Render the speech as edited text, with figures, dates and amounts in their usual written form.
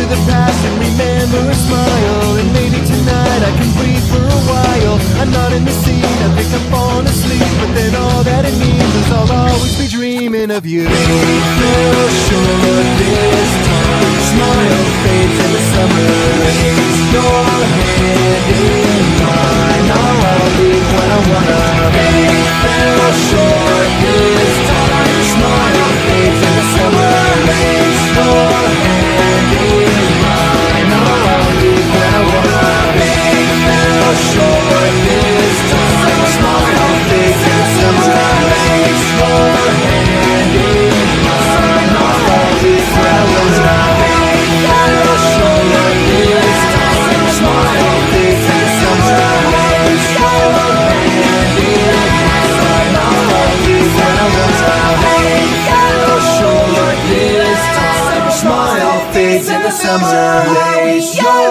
the past and remember a smile. And maybe tonight I can breathe for a while. I'm not in the scene, I think I'm falling asleep, but then all that it means is I'll always be dreaming of you. Feel sure this time, smile fades in the summer rains. Your hand in mine, I'll leave when I wanna be. Feel sure this time, smile fades in the summer rains. Your hand in mine, I'll leave when I wanna be. Feel sure this time, smile fades in the summer rains. Your hand in mine, I'll leave when I wanna be. Feel sure this time, smile fades in the summer rains. Your hand in mine, I'll leave when I wanna be. Feel sure this time, smile fades in the summer rains.